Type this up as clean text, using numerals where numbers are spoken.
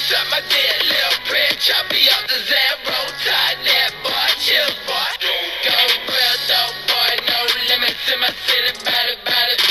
suck my dick, little prick. Chop me up to zero. Tight that boy, chill boy. Go real though, boy. No limits in my city. Body, body.